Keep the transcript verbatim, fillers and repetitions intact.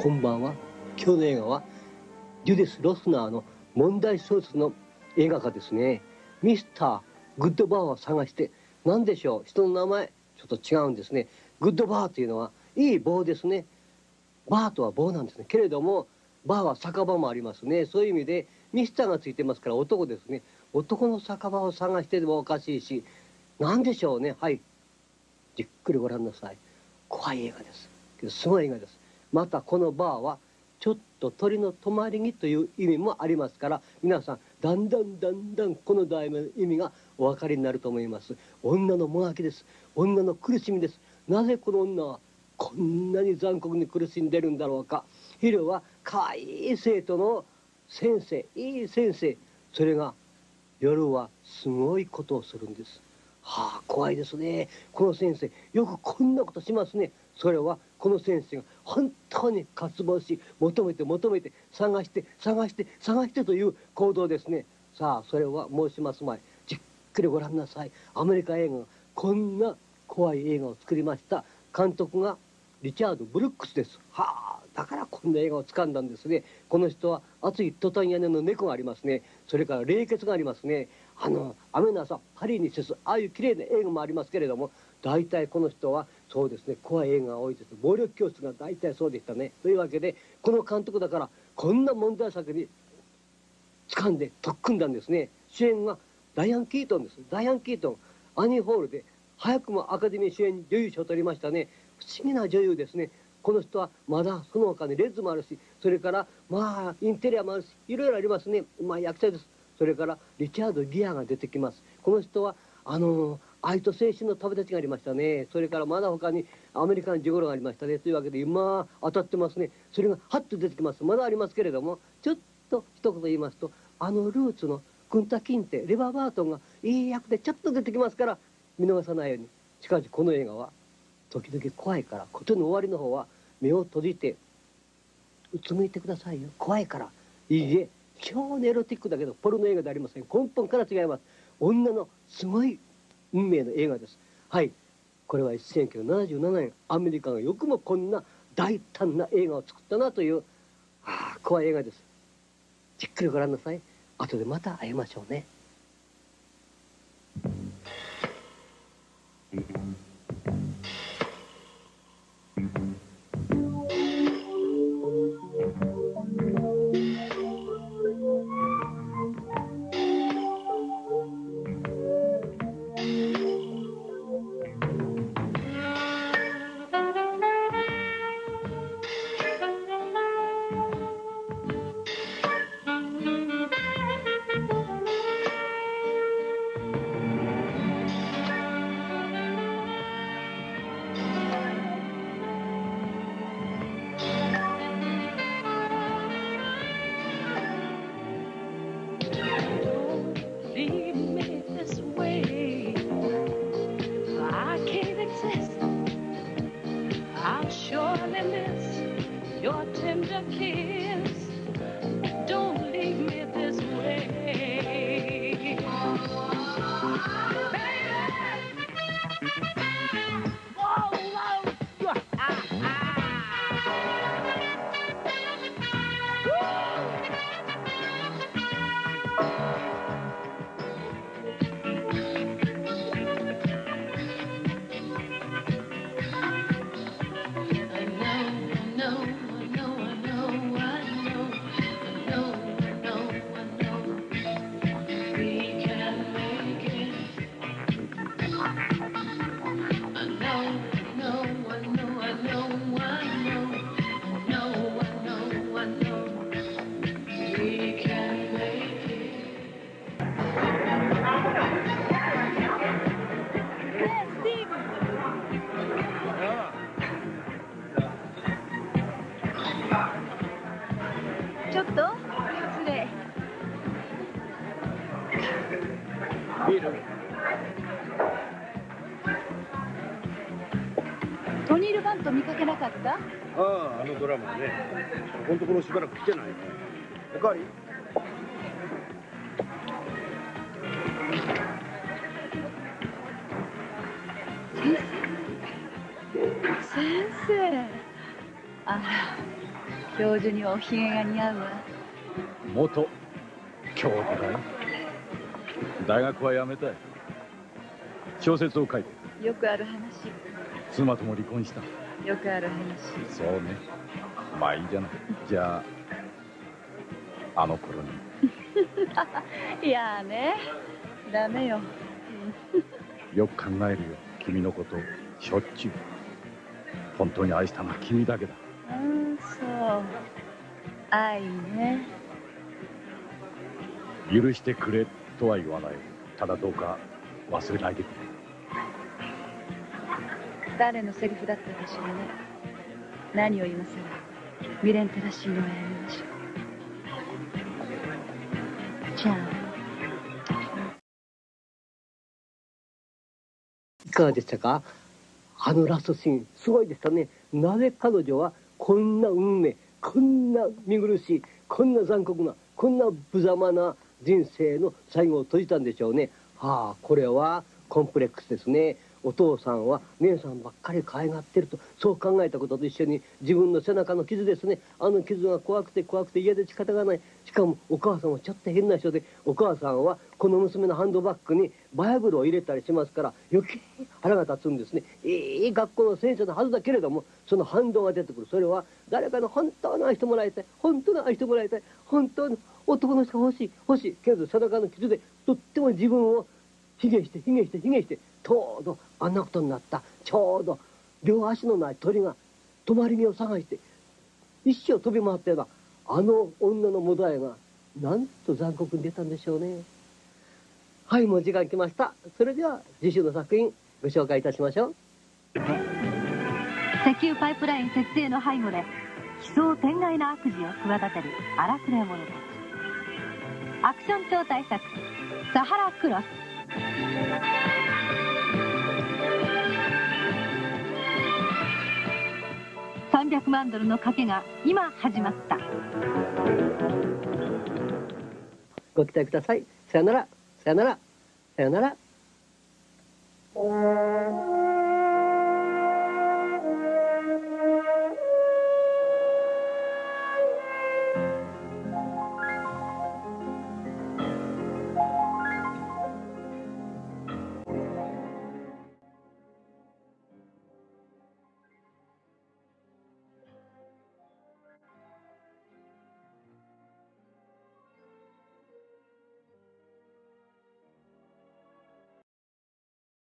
こんばんは。今日の映画はジュディス・ロスナーの問題小説の映画化ですね。ミスター・グッドバーを探して、何でしょう、人の名前ちょっと違うんですね。グッドバーというのはいい棒ですね。バーとは棒なんですね。けれどもバーは酒場もありますね。そういう意味でミスターがついてますから男ですね。男の酒場を探してでもおかしいし、何でしょうね。はい、じっくりご覧なさい。怖い映画です。けどすごい映画です。またこのバーはちょっと鳥の止まり木という意味もありますから、皆さんだんだんだんだんこの題名の意味がお分かりになると思います。女のもがきです。女の苦しみです。なぜこの女はこんなに残酷に苦しんでるんだろうか。昼は可愛い生徒の先生、いい先生、それが夜はすごいことをするんです。はあ、怖いですね。この先生よくこんなことしますね。それはこの先生が本当に渇望し、求めて求めて探して探して探してという行動ですね。さあそれは申しますまい。じっくりご覧なさい。アメリカ映画がこんな怖い映画を作りました。監督がリチャード・ブルックスです。はあ、だからこんな映画を掴んだんですね。この人は熱いトタン屋根の猫がありますね。それから冷血がありますね。あの雨の朝パリに接す、ああいう綺麗な映画もありますけれども、大体この人はそうですね、怖い映画が多いです。暴力教室が大体そうでしたね。というわけでこの監督だからこんな問題作に掴んで取っ組んだんですね。主演がダイアン・キートンです。ダイアン・キートン、アニー・ホールで早くもアカデミー主演女優賞を取りましたね。不思議な女優ですね。この人はまだその他にレッズもあるし、それからまあインテリアもあるし、いろいろありますね。まあ役者です。それからリチャード・ギアが出てきます。この人はあの愛と青春の旅立ちがありましたね。それからまだ他にアメリカンジゴロがありましたね。というわけで今当たってますね。それがハッと出てきます。まだありますけれども、ちょっと一言言いますと、あのルーツのクンタ・キンテ、レバー・バートンがいい役でちょっと出てきますから見逃さないように。しかしこの映画は時々怖いから、事の終わりの方は目を閉じてうつむいてくださいよ。怖いから。いいえ、非常にエロティックだけどポルノ映画でありません。根本から違います。女のすごい運命の映画です。はい、これはせんきゅうひゃくななじゅうななねん、アメリカがよくもこんな大胆な映画を作ったなという、はあ、怖い映画です。じっくりご覧なさい。後でまた会いましょうね。 ちょっと失礼。 ビール。 トニール・バント見かけなかった？ ああ、あのドラマね。このところしばらく来てないね。おかわり？ 先生。先生。あら。 教授にはおひげが似合うわ。 元教授だよ。大学は辞めたい。小説を書いてる。 よくある話。 妻とも離婚した。 よくある話。 そうね。まあいいじゃない。じゃああの頃に。 いやーね、ダメよ。 よく考えるよ、君のことしょっちゅう。本当に愛したのは君だけだ。 うん、そう。愛ね。 許してくれとは言わない。ただどうか忘れないでくれ。 誰のセリフだったかしらね。何を今さら未練たらしいのはやめましょう。じゃあ。 いかがでしたか？あのラストシーンすごいでしたね。なぜ彼女はこんな運命、こんな見苦しい、こんな残酷な、こんな無様な人生の最後を閉じたんでしょうね。はあ、これはコンプレックスですね。お父さんは姉さんばっかり可愛がってると、そう考えたことと一緒に自分の背中の傷ですね。あの傷が怖くて怖くて嫌で仕方がない。しかもお母さんはちょっと変な人で、お母さんはこの娘のハンドバッグにバイブルを入れたりしますから余計腹が立つんですね。いい学校の先生のはずだけれども、その反動が出てくる。それは誰かの本当の愛してもらいたい、本当の愛してもらいたい、本当の男の人が欲しい欲しいけど背中の傷でとっても自分を卑下して卑下して卑下して、ちょうどあんなことになった。ちょうど両足のない鳥が止まり木を探して一生飛び回ってれば、あの女のもだえがなんと残酷に出たんでしょうね。はい、もう時間来ました。それでは次週の作品ご紹介いたしましょう。 石油パイプライン設営の背後で奇想天外な悪事を企てる荒くれ者たち。アクション超大作サハラクロス。さんびゃくまんドルの賭けが今始まった。 ご期待ください。さよなら、さよなら、さよなら。